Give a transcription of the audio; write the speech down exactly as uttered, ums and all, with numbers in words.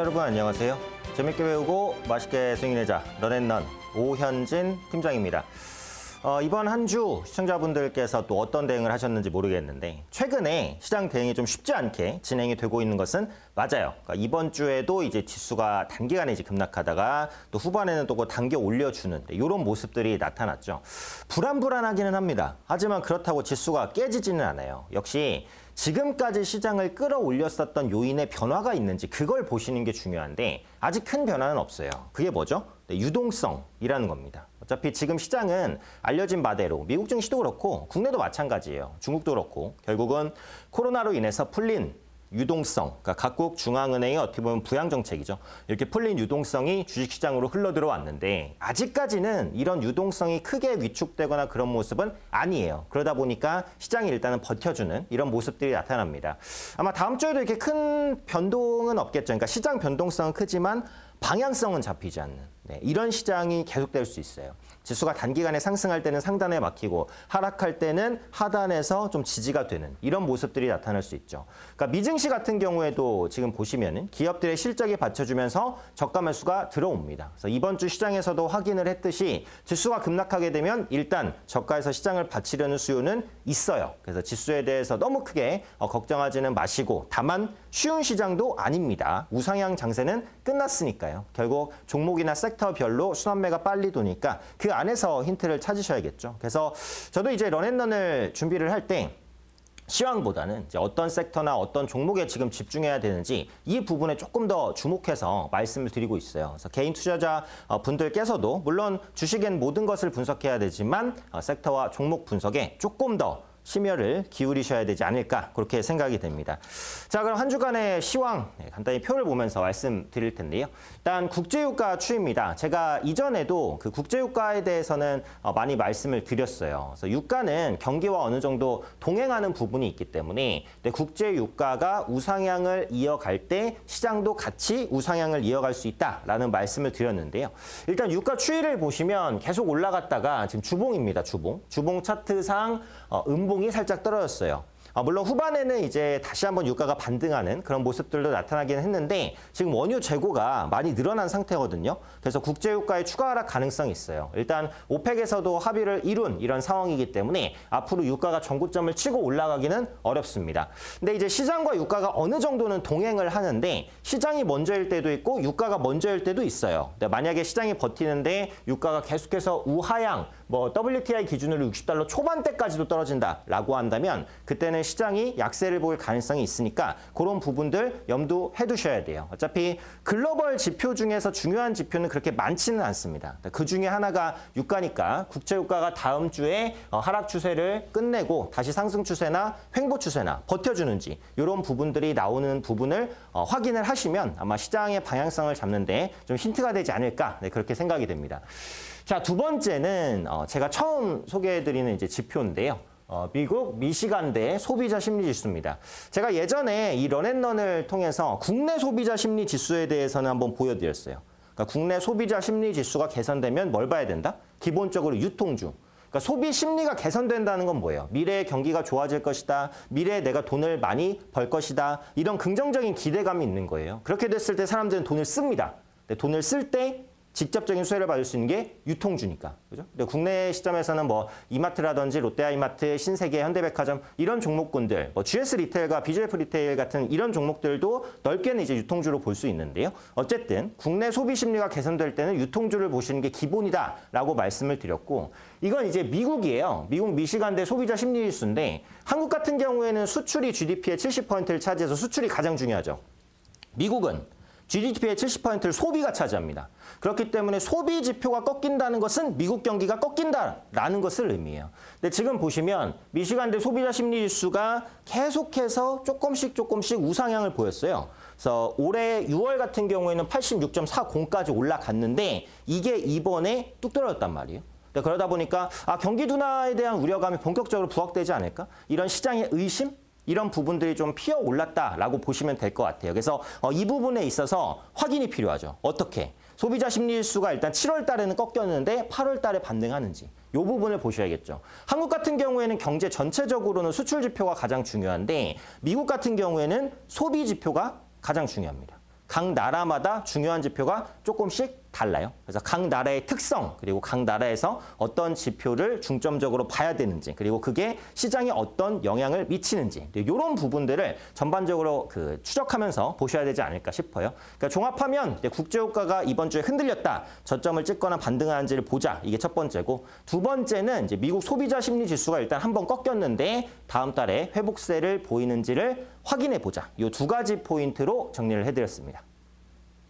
여러분 안녕하세요. 재밌게 배우고 맛있게 승인해자 런앤런 오현진 팀장입니다. 어, 이번 한 주 시청자분들께서 또 어떤 대응을 하셨는지 모르겠는데 최근에 시장 대응이 좀 쉽지 않게 진행이 되고 있는 것은 맞아요. 그러니까 이번 주에도 이제 지수가 단기간에 이제 급락하다가 또 후반에는 또 당겨 올려주는 이런 모습들이 나타났죠. 불안불안하기는 합니다. 하지만 그렇다고 지수가 깨지지는 않아요. 역시 지금까지 시장을 끌어올렸었던 요인의 변화가 있는지 그걸 보시는 게 중요한데 아직 큰 변화는 없어요. 그게 뭐죠? 네, 유동성이라는 겁니다. 어차피 지금 시장은 알려진 바대로 미국 증시도 그렇고 국내도 마찬가지예요. 중국도 그렇고 결국은 코로나로 인해서 풀린 유동성, 그러니까 각국 중앙은행의 어떻게 보면 부양 정책이죠. 이렇게 풀린 유동성이 주식시장으로 흘러들어왔는데 아직까지는 이런 유동성이 크게 위축되거나 그런 모습은 아니에요. 그러다 보니까 시장이 일단은 버텨주는 이런 모습들이 나타납니다. 아마 다음 주에도 이렇게 큰 변동은 없겠죠. 그러니까 시장 변동성은 크지만 방향성은 잡히지 않는 네, 이런 시장이 계속될 수 있어요. 지수가 단기간에 상승할 때는 상단에 막히고 하락할 때는 하단에서 좀 지지가 되는 이런 모습들이 나타날 수 있죠. 그러니까 미증시 같은 경우에도 지금 보시면은 기업들의 실적이 받쳐주면서 저가 매수가 들어옵니다. 그래서 이번 주 시장에서도 확인을 했듯이 지수가 급락하게 되면 일단 저가에서 시장을 받치려는 수요는 있어요. 그래서 지수에 대해서 너무 크게 걱정하지는 마시고 다만 쉬운 시장도 아닙니다. 우상향 장세는 끝났으니까요. 결국 종목이나 섹터별로 순환매가 빨리 도니까 그 안에서 힌트를 찾으셔야겠죠. 그래서 저도 이제 런앤런을 준비를 할 때 시황보다는 이제 어떤 섹터나 어떤 종목에 지금 집중해야 되는지 이 부분에 조금 더 주목해서 말씀을 드리고 있어요. 그래서 개인 투자자 분들께서도 물론 주식엔 모든 것을 분석해야 되지만 섹터와 종목 분석에 조금 더 심혈을 기울이셔야 되지 않을까 그렇게 생각이 됩니다. 자, 그럼 한 주간의 시황 네, 간단히 표를 보면서 말씀드릴 텐데요. 일단 국제유가 추이입니다. 제가 이전에도 그 국제유가에 대해서는 많이 말씀을 드렸어요. 그래서 유가는 경기와 어느 정도 동행하는 부분이 있기 때문에 국제유가가 우상향을 이어갈 때 시장도 같이 우상향을 이어갈 수 있다라는 말씀을 드렸는데요. 일단 유가 추이를 보시면 계속 올라갔다가 지금 주봉입니다. 주봉. 주봉 차트상 어, 음봉이 살짝 떨어졌어요. 아, 물론 후반에는 이제 다시 한번 유가가 반등하는 그런 모습들도 나타나긴 했는데 지금 원유 재고가 많이 늘어난 상태거든요. 그래서 국제유가의 추가 하락 가능성이 있어요. 일단 오펙에서도 합의를 이룬 이런 상황이기 때문에 앞으로 유가가 전고점을 치고 올라가기는 어렵습니다. 근데 이제 시장과 유가가 어느 정도는 동행을 하는데 시장이 먼저일 때도 있고 유가가 먼저일 때도 있어요. 근데 만약에 시장이 버티는데 유가가 계속해서 우하향, 뭐 더블유티아이 기준으로 육십 달러 초반대까지도 떨어진다라고 한다면 그때는 시장이 약세를 보일 가능성이 있으니까 그런 부분들 염두해 두셔야 돼요. 어차피 글로벌 지표 중에서 중요한 지표는 그렇게 많지는 않습니다. 그 중에 하나가 유가니까 국제유가가 다음 주에 하락 추세를 끝내고 다시 상승 추세나 횡보 추세나 버텨주는지 이런 부분들이 나오는 부분을 확인을 하시면 아마 시장의 방향성을 잡는 데 좀 힌트가 되지 않을까 네, 그렇게 생각이 됩니다. 자, 두 번째는 제가 처음 소개해드리는 이제 지표인데요. 어, 미국 미시간대 소비자 심리 지수입니다. 제가 예전에 이 런앤런을 통해서 국내 소비자 심리 지수에 대해서는 한번 보여드렸어요. 그러니까 국내 소비자 심리 지수가 개선되면 뭘 봐야 된다? 기본적으로 유통주. 그러니까 소비 심리가 개선된다는 건 뭐예요? 미래의 경기가 좋아질 것이다. 미래에 내가 돈을 많이 벌 것이다. 이런 긍정적인 기대감이 있는 거예요. 그렇게 됐을 때 사람들은 돈을 씁니다. 근데 돈을 쓸 때 직접적인 수혜를 받을 수 있는 게 유통주니까. 그죠? 근데 국내 시점에서는 뭐 이마트라든지 롯데아이마트, 신세계, 현대백화점 이런 종목군들, 뭐 지에스 리테일과 비지에프 리테일 같은 이런 종목들도 넓게는 이제 유통주로 볼 수 있는데요. 어쨌든 국내 소비 심리가 개선될 때는 유통주를 보시는 게 기본이다라고 말씀을 드렸고 이건 이제 미국이에요. 미국 미시간대 소비자 심리 지수인데 한국 같은 경우에는 수출이 지디피의 칠십 퍼센트를 차지해서 수출이 가장 중요하죠. 미국은 지디피의 칠십 퍼센트를 소비가 차지합니다. 그렇기 때문에 소비 지표가 꺾인다는 것은 미국 경기가 꺾인다라는 것을 의미해요. 근데 지금 보시면 미시간대 소비자 심리 지수가 계속해서 조금씩 조금씩 우상향을 보였어요. 그래서 올해 유월 같은 경우에는 팔십육 점 사공까지 올라갔는데 이게 이번에 뚝 떨어졌단 말이에요. 그러다 보니까 아, 경기 둔화에 대한 우려감이 본격적으로 부각되지 않을까? 이런 시장의 의심? 이런 부분들이 좀 피어올랐다라고 보시면 될 것 같아요. 그래서 어, 이 부분에 있어서 확인이 필요하죠. 어떻게? 소비자 심리지수가 일단 칠월 달에는 꺾였는데 팔월 달에 반등하는지 이 부분을 보셔야겠죠. 한국 같은 경우에는 경제 전체적으로는 수출 지표가 가장 중요한데 미국 같은 경우에는 소비 지표가 가장 중요합니다. 각 나라마다 중요한 지표가 조금씩 달라요. 그래서 각 나라의 특성, 그리고 각 나라에서 어떤 지표를 중점적으로 봐야 되는지, 그리고 그게 시장에 어떤 영향을 미치는지, 이런 부분들을 전반적으로 그 추적하면서 보셔야 되지 않을까 싶어요. 그러니까 종합하면 국제유가가 이번 주에 흔들렸다, 저점을 찍거나 반등하는지를 보자. 이게 첫 번째고, 두 번째는 이제 미국 소비자 심리 지수가 일단 한번 꺾였는데 다음 달에 회복세를 보이는지를 확인해 보자. 이 두 가지 포인트로 정리를 해드렸습니다.